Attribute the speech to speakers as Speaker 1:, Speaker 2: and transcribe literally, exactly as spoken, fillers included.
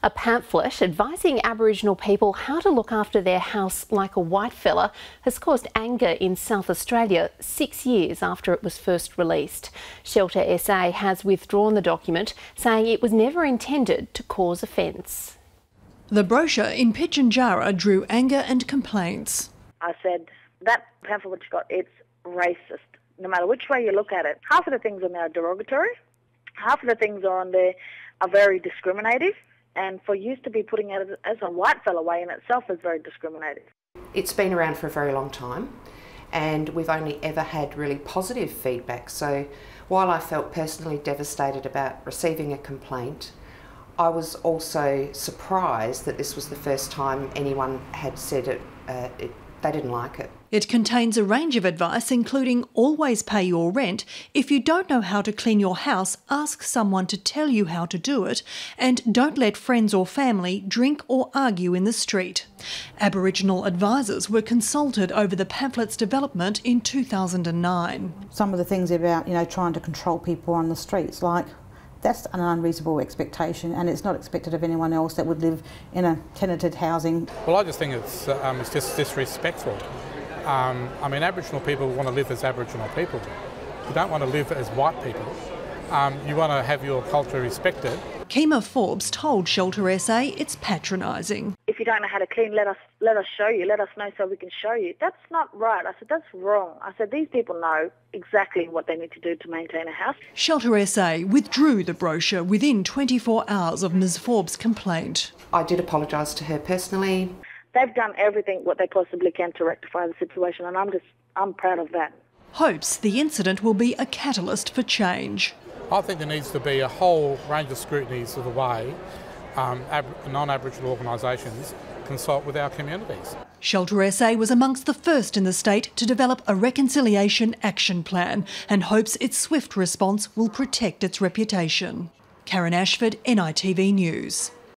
Speaker 1: A pamphlet advising Aboriginal people how to look after their house like a whitefella has caused anger in South Australia six years after it was first released. Shelter S A has withdrawn the document, saying it was never intended to cause offence.
Speaker 2: The brochure in Pitjantjatjara drew anger and complaints.
Speaker 3: I said, that pamphlet which you got, it's racist, no matter which way you look at it. Half of the things on there are derogatory, half of the things on there are very discriminative, and for you to be putting it as a whitefella way in itself is very discriminative.
Speaker 4: It's been around for a very long time, and we've only ever had really positive feedback. So while I felt personally devastated about receiving a complaint, I was also surprised that this was the first time anyone had said it, uh, it they didn't like it.
Speaker 2: It contains a range of advice, including always pay your rent. If you don't know how to clean your house, ask someone to tell you how to do it, and don't let friends or family drink or argue in the street. Aboriginal advisors were consulted over the pamphlet's development in two thousand nine.
Speaker 5: Some of the things about, you know, trying to control people on the streets, like, that's an unreasonable expectation, and it's not expected of anyone else that would live in a tenanted housing.
Speaker 6: Well, I just think it's, um, it's just disrespectful. Um, I mean, Aboriginal people want to live as Aboriginal people. You don't want to live as white people. Um, you want to have your culture respected.
Speaker 2: Kima Forbes told Shelter S A it's patronising.
Speaker 3: If you don't know how to clean, let us let us show you, let us know so we can show you. That's not right. I said, that's wrong. I said, these people know exactly what they need to do to maintain a house.
Speaker 2: Shelter S A withdrew the brochure within twenty-four hours of Ms Forbes' complaint.
Speaker 4: I did apologise to her personally.
Speaker 3: They've done everything what they possibly can to rectify the situation, and I'm just, I'm proud of that.
Speaker 2: Hopes the incident will be a catalyst for change.
Speaker 6: I think there needs to be a whole range of scrutinies of the way um, non-Aboriginal organisations consult with our communities.
Speaker 2: Shelter S A was amongst the first in the state to develop a reconciliation action plan and hopes its swift response will protect its reputation. Karen Ashford, N I T V News.